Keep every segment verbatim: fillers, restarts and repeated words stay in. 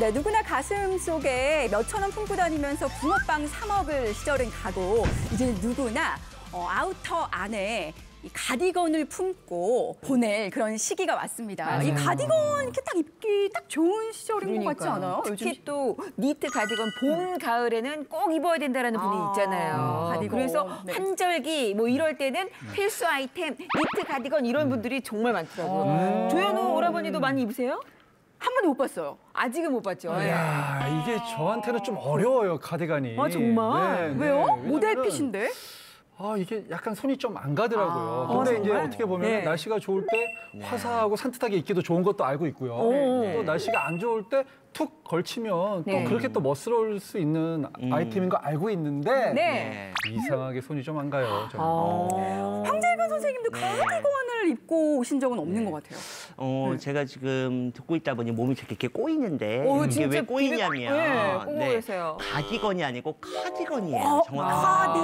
네, 누구나 가슴 속에 몇천 원 품고 다니면서 붕어빵 사 먹을 시절은 가고 이제 누구나 어, 아우터 안에 이 가디건을 품고 보낼 그런 시기가 왔습니다. 맞아요. 이 가디건 이렇게 딱 입기 딱 좋은 시절인 것 같지 않아요? 특히 요즘 또 니트 가디건 봄, 가을에는 꼭 입어야 된다는 분이 아, 있잖아요. 가디건. 그래서 네. 환절기 뭐 이럴 때는 필수 아이템 니트 가디건 이런 분들이 정말 많더라고요. 음. 조현우 오라버니도 많이 입으세요? 한 번도 못 봤어요. 아직은 못 봤죠. 예. 야, 이게 저한테는 좀 어려워요, 가디건이. 아, 정말? 왜요? 왜냐면은 모델핏인데? 아, 이게 약간 손이 좀 안 가더라고요. 아, 근데 아, 이제 정말? 어떻게 보면 네. 날씨가 좋을 때 화사하고 산뜻하게 입기도 좋은 것도 알고 있고요. 오. 또 날씨가 안 좋을 때 툭 걸치면 네. 또 그렇게 또 멋스러울 수 있는 음. 아이템인 거 알고 있는데 네. 이상하게 손이 좀 안 가요. 저는. 어. 황재근 선생님도 네. 가디건을 입고 오신 적은 없는 것 같아요. 어, 네. 제가 지금 듣고 있다 보니 몸이 이렇게 꼬이는데 오, 이게 진짜 왜 꼬이냐면 비비- 네, 꼬고 계세요. 가디건이 아니고 카디건이에요. 어, 정확하게.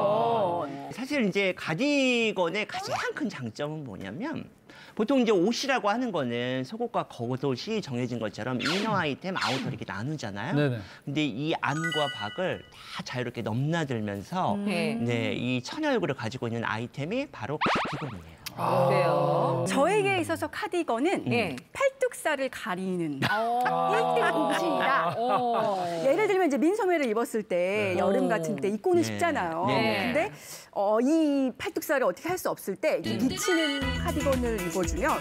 가디건. 사실 이제 가디건의 가장 큰 장점은 뭐냐면 보통 이제 옷이라고 하는 거는 속옷과 겉옷이 정해진 것처럼 이너 아이템, 아우터 이렇게 나누잖아요. 네네. 근데 이 안과 밖을 다 자유롭게 넘나들면서 네. 네, 이 천여얼굴을 가지고 있는 아이템이 바로 가디건이에요. 아. 그래요. 저에게 있어서 카디건은 네. 팔뚝살을 가리는 어. 일 등 공신이다. 어. 예를 들면 이제 민소매를 입었을 때 네. 여름 같은 때 입고는 네. 쉽잖아요. 네. 근데 어, 이 팔뚝살을 어떻게 할 수 없을 때 이렇게 비치는 카디건을 입어주면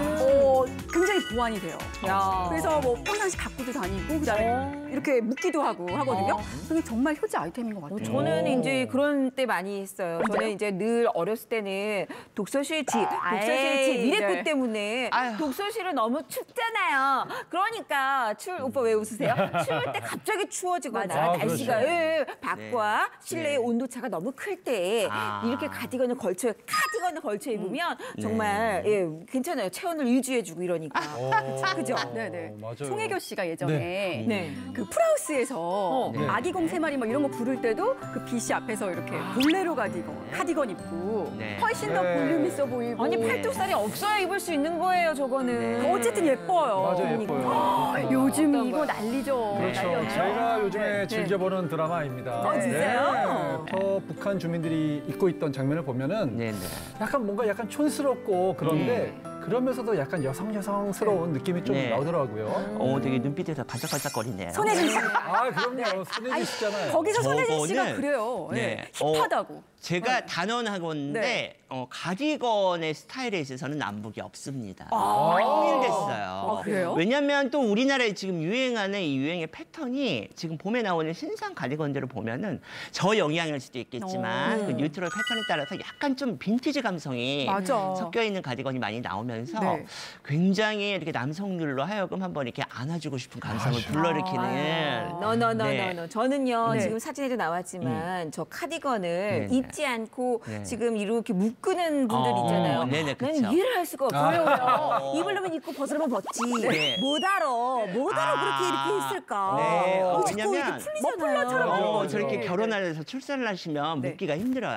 어, 굉장히 보완이 돼요. 야. 그래서 뭐 평상시 갖고도 다니고 그다음에 이렇게 묶기도 하고 하거든요. 그게 정말 효자 아이템인 것 같아요. 어, 저는 오. 이제 그런 때 많이 했어요. 저는 이제 늘 어렸을 때는 독서실집, 독서실집 에이, 미래꽃 네. 때문에 아유. 독서실은 너무 춥잖아요. 그러니까 추 오빠 왜 웃으세요? 추울 때 갑자기 추워지거나 맞아. 아, 날씨가 그렇죠. 예, 밖과 실내의 네. 온도 차가 너무 클 때 아. 이렇게 가디건을 걸쳐 카디건을 걸쳐 입으면 네. 정말 예, 괜찮아요. 체온을 유지해주고 이러니까. 그죠? 네네. 어, 맞아요. 송혜교 씨가 예전에 네. 그 프라우스에서 네. 아기공 세 마리 뭐 이런 거 부를 때도 그 비씨 앞에서 이렇게 볼레로 가디건, 카디건 입고 네. 훨씬 더 네. 볼륨 있어 보이고. 아니 팔뚝살이 없어야 입을 수 있는 거예요, 저거는. 네. 어쨌든 예뻐요. 맞아요, 예뻐요. 요즘 어떤 이거 거요? 난리죠. 그렇죠. 난리였죠. 제가 요즘에 네. 즐겨보는 드라마입니다. 어, 진짜요? 네. 저 북한 주민들이 입고 있던 장면을 보면은 네, 네. 약간 뭔가 약간 촌스럽고 그런데 네. 그러면서도 약간 여성 여성스러운 느낌이 좀 네. 나오더라고요. 어, 되게 눈빛에서 반짝반짝거리네요. 손혜진 씨. 아, 그럼요. 손예진 씨잖아요. 거기서 손혜진 씨가 저거는- 그래요. 네. 네. 힙하다고. 제가 단언하건데 네. 어, 가디건의 스타일에 있어서는 남북이 없습니다. 아. 통일됐어요. 아, 그래요? 왜냐하면 또 우리나라에 지금 유행하는 이 유행의 패턴이 지금 봄에 나오는 신상 가디건들을 보면은 저 영향일 수도 있겠지만 어. 그 뉴트럴 패턴에 따라서 약간 좀 빈티지 감성이 맞아. 섞여 있는 가디건이 많이 나오면서 네. 굉장히 이렇게 남성들로 하여금 한번 이렇게 안아주고 싶은 감성을 불러일으키는 아. 너너너너너. 네. 저는요 네. 지금 사진에도 나왔지만 저 카디건을 네, 네. 입지 않고 네. 지금 이렇게 묶는 분들 어, 있잖아요. 네네, 그쵸. 나는 이해를 할 수가 없어요. 아. 입으려면 입고 벗으려면 벗지. 네. 못 알아. 못 알아 아. 그렇게 이렇게 했을까. 네. 어, 어, 자꾸 왜냐면 이렇게 풀리잖아요. 어, 맞아요. 저렇게 네, 결혼을 해서 출산을 하시면 네. 묶기가 힘들어요.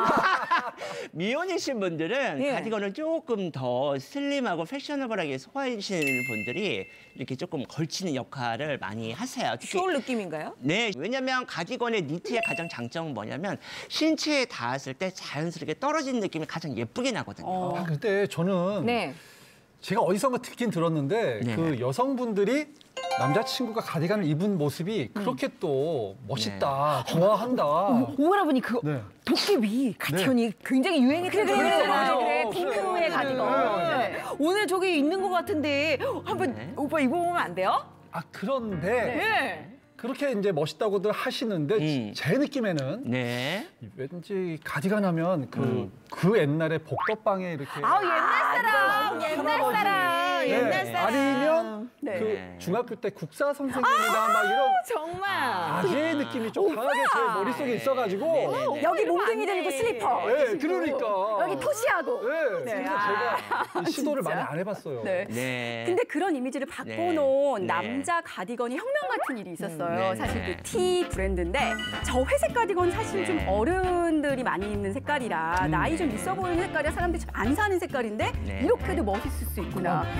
미혼이신 분들은 예. 가디건을 조금 더 슬림하고 패셔너블하게 소화하시는 분들이 이렇게 조금 걸치는 역할을 많이 하세요. 특히 쇼울 느낌인가요? 네, 왜냐면 가디건의 니트의 가장 장점은 뭐냐면 신체에 닿았을 때 자연스럽게 떨어지는 느낌이 가장 예쁘게 나거든요. 어. 아, 근데 저는 네. 제가 어디선가 듣긴 들었는데 네. 그 여성분들이 남자친구가 가디건을 입은 모습이 그렇게 또 멋있다, 좋아한다. 오라버니 그 네. 도깨비 가디건이 굉장히 유행했던 그래, 그래, 그래, 맞아. 그래, 그래. 핑크의 그래. 가디건. 네. 네. 오늘 저기 있는 것 같은데 한번 네. 오빠 입어보면 안 돼요? 아, 그런데 네. 그렇게 이제 멋있다고들 하시는데 음. 제 느낌에는 네. 왠지 가디건 하면 그, 음. 그 옛날에 복덕방에 이렇게 아우 옛날 사람, 옛날 할아버지. 사람, 네. 옛날 사람. 아니면 네. 그 네. 중학교 때 국사 선생님이나 막 이런 정말. 아재의 느낌이 좀 강하게 제 머릿속에 있어가지고 네네네. 여기 이러면 몽둥이 안 들고 돼. 슬리퍼. 네, 신고. 그러니까. 여기 토시하고. 네, 네. 그래서 아, 제가 이 시도를 진짜. 많이 안 해봤어요. 네. 네. 근데 그런 이미지를 바꿔놓은 네. 남자 가디건이 혁명 같은 일이 있었어요. 네, 사실 네. 그 티 브랜드인데 저 회색 가디건 사실 네. 좀 어른들이 많이 입는 색깔이라 음. 나이 좀 있어 보이는 색깔이라 사람들이 좀 안 사는 색깔인데 네. 이렇게도 멋있을 수 있구나. 멋있어요.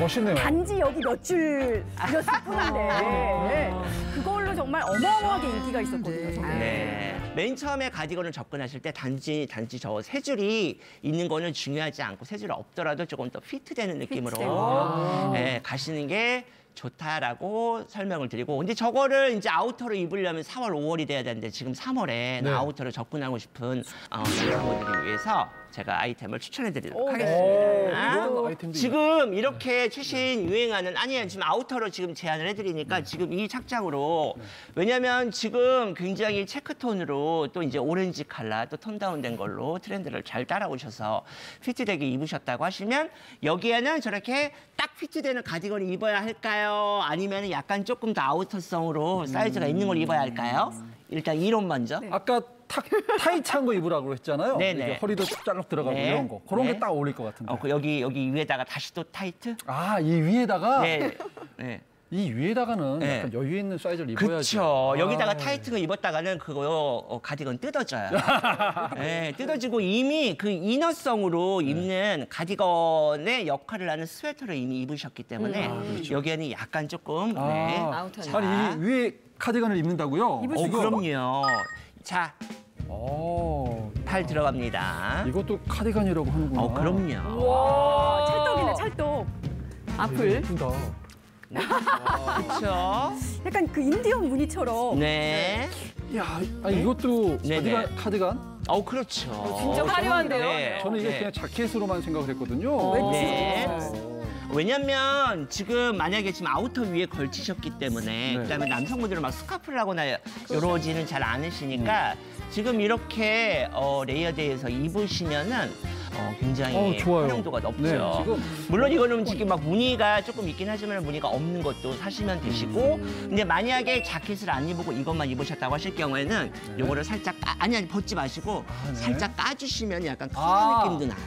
멋있네요. 단지 여기 몇 줄 이었을 뿐인데 그걸로 정말 어마어마하게 인기가 있었거든요. 정말. 네. 맨 처음에 가디건을 접근하실 때 단지 단지 저 세 줄이 있는 거는 중요하지 않고 세 줄이 없더라도 조금 더 피트되는 느낌으로 피트되고. 네, 가시는 게 좋다라고 설명을 드리고, 근데 저거를 이제 아우터로 입으려면 사월, 오월이 돼야 되는데 지금 삼월에 네. 아우터로 접근하고 싶은 어, 여러분들을 위해서 제가 아이템을 추천해드리도록 오, 하겠습니다. 이런 아이템도 지금 이렇게 최신 유행하는, 아니에요, 지금 아우터로 지금 제안을 해드리니까 지금 이 착장으로, 왜냐면 지금 굉장히 체크톤으로 또 이제 오렌지 컬러 또 톤다운된 걸로 트렌드를 잘 따라오셔서 피트되게 입으셨다고 하시면 여기에는 저렇게 딱 피트되는 가디건을 입어야 할까요? 아니면 약간 조금 더 아우터성으로 사이즈가 있는 걸 입어야 할까요? 일단 이론 먼저. 아까 탁, 타이트한 거 입으라고 했잖아요. 네네. 이게 허리도 짤록 들어가고 네. 이런 거. 그런 네. 게 딱 어울릴 것 같은데. 어, 그 여기 여기 위에다가 다시 또 타이트? 아, 이 위에다가 네. 네. 이 위에다가는 네. 약간 여유 있는 사이즈를 입어야죠. 그렇죠. 여기다가 아, 타이트가 입었다가는 그거 어, 가디건 뜯어져요. 네, 뜯어지고 이미 그 이너성으로 입는 가디건의 역할을 하는 스웨터를 이미 입으셨기 때문에 여기에는 약간 조금 아, 네. 아우터는. 아니, 이 위에 카디건을 입는다고요? 입을 어, 수 있어요. 그럼요. 자, 오, 팔 들어갑니다. 이것도 카디건이라고 하는구나. 어, 그럼요. 와, 찰떡이네, 찰떡. 되게 예쁘다. 그렇죠. 약간 그 인디언 무늬처럼. 네. 야, 아니 이것도 네네. 카디건, 카디건? 어, 그렇죠. 진짜 화려한데요? 네. 저는 이게 네. 그냥 자켓으로만 생각을 했거든요. 네. 어. 왜냐면 지금 만약에 지금 아우터 위에 걸치셨기 때문에 네. 그다음에 남성분들은 막 스카프를 하거나 이러지는 잘 않으시니까 지금 이렇게 어, 레이어드해서 입으시면은 어, 굉장히 어, 좋아요. 활용도가 높죠. 네, 지금 물론 이거는 지금 막 무늬가 조금 있긴 하지만 무늬가 없는 것도 사시면 되시고, 근데 만약에 자켓을 안 입고 이것만 입으셨다고 하실 경우에는 요거를 살짝 까, 아니 아니 벗지 마시고 네. 살짝 까주시면 약간 큰 아. 느낌도 나요.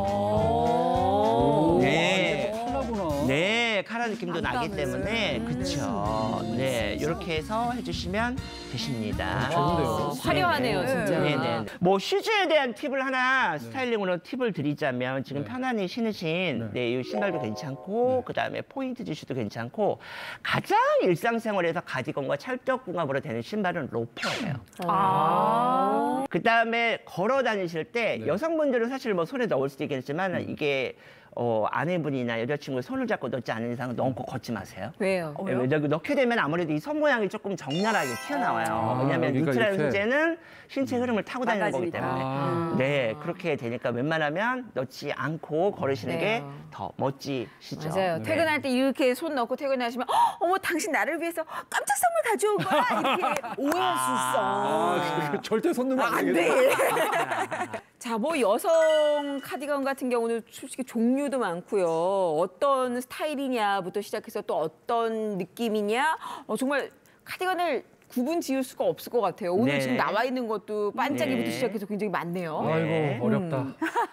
오, 네. 아, 이게 컬러구나. 네, 카라 느낌도 나기 때문에 그렇죠. 네, 이렇게 해서 해주시면 되십니다. 좋은데요. 화려하네요, 네. 진짜. 네네. 뭐 슈즈에 대한 팁을 하나 스타일링으로 팁을 드리자면 지금 네. 편안히 신으신 네. 네, 이 신발도 괜찮고 그다음에 포인트 지슈도 괜찮고 가장 일상생활에서 가디건과 찰떡궁합으로 되는 신발은 로퍼예요. 아. 그다음에 걸어 다니실 때 네. 여성분들은 사실 뭐 손에 넣을 수도 있겠지만 이게 어, 아내분이나 여자친구의 손을 잡고 넣지 않는 이상은 넣고 걷지 마세요. 왜요? 어, 왜요? 네, 여기 넣게 되면 아무래도 이 손 모양이 조금 적나라하게 튀어나와요. 아, 왜냐하면 여기가 뉴트라는 이렇게. 소재는 신체 흐름을 타고 다니는 거기 망가지니까. 때문에. 아. 네, 그렇게 되니까 웬만하면 넣지 않고 걸으시는 네. 게 더 멋지시죠. 맞아요. 네. 퇴근할 때 이렇게 손 넣고 퇴근하시면 "헉, 어머 당신 나를 위해서 깜짝 선물 가져온 거야? 이렇게 오해할 수 있어. 아, 그- 절대 손 넣으면 안 안 되겠다. 돼. 자, 뭐 여성 카디건 같은 경우는 솔직히 종류도 많고요. 어떤 스타일이냐부터 시작해서 또 어떤 느낌이냐. 어, 정말 카디건을 구분 지을 수가 없을 것 같아요. 오늘 네. 지금 나와 있는 것도 반짝이부터 네. 시작해서 굉장히 많네요. 네. 아이고, 어렵다.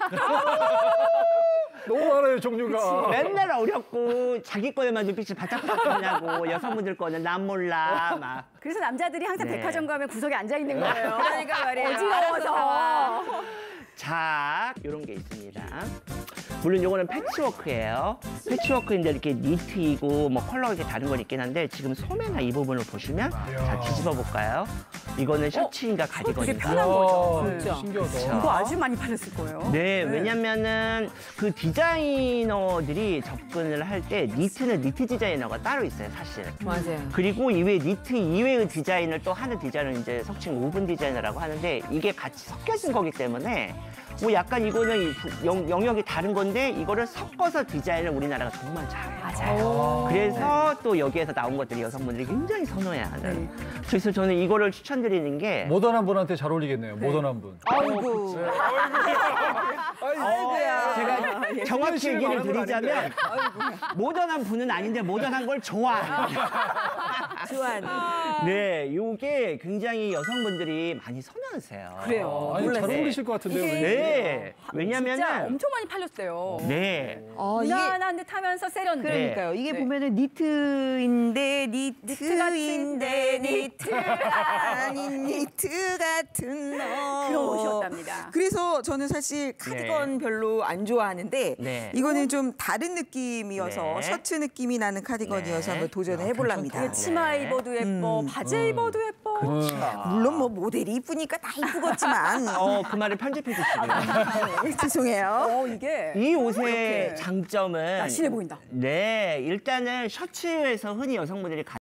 너무 많아요, 종류가. 맨날 어렵고 자기 거에만 눈빛이 바짝바짝하냐고 여성분들 거는 난 몰라 막. 그래서 남자들이 항상 네. 백화점 가면 구석에 앉아 있는 거예요. 그러니까 말이에요. 어지러워서. 자, 이런 게 있습니다. 물론 이거는 패치워크예요. 패치워크인데 이렇게 니트이고 뭐 컬러가 이렇게 다른 건 있긴 한데 지금 소매나 이 부분을 보시면 자 뒤집어 볼까요? 이거는 셔츠인가 되게 가디건인가? 편한 거죠. 이야, 진짜. 신기하다. 그쵸. 이거 아주 많이 팔렸을 거예요. 네, 왜냐면은 그 디자이너들이 접근을 할 때 니트는 니트 디자이너가 따로 있어요, 사실. 맞아요. 그리고 이외에 니트 이외의 디자인을 또 하는 디자이너는 이제 속칭 오븐 디자이너라고 하는데 이게 같이 섞여진 거기 때문에 뭐 약간 이거는 이 부- 영, 영역이 다른 건데 이거를 섞어서 디자인을 우리나라가 정말 잘해요. 맞아요. 그래서 또 여기에서 나온 것들이 여성분들이 굉장히 선호해하는. 네. 그래서 저는 이거를 추천드리는 게 모던한 분한테 잘 어울리겠네요, 모던한 분. 아이고. 아이고야. 제가 정확히 실을 얘기를 말한 건 드리자면 모던한 분은 아닌데 모던한 걸 좋아해요. 좋아하는. 네, 이게 굉장히 여성분들이 많이 선호하세요. 그래요. 아니, 잘 몰랐어요. 어울리실 것 같은데요. 이게 왠지. 네. 진짜 왜냐면은 엄청 많이 팔렸어요. 네. 어, 이게 무난한 듯하면서 세련돼. 그러니까요. 이게 네. 보면은 니트인데 같은데 니트인데 니트 아닌 니트 같은 너. 그런 옷이었답니다. 그래서 저는 사실 카디건 별로 안 좋아하는데 네. 이거는 좀 다른 느낌이어서 네. 셔츠 느낌이 나는 카디건이어서 네. 한번 도전을 해볼랍니다. 이게 치마 네. 입어도 예뻐, 음. 바지 입어도 예뻐. 물론 뭐 모델이 이쁘니까 다 이쁘겠지만 어, 그 말을 편집해 주시고요. 네, 죄송해요. 어, 이게 이 옷의 이렇게 장점은 날씬해 보인다. 네, 일단은 셔츠에서 흔히 여성분들이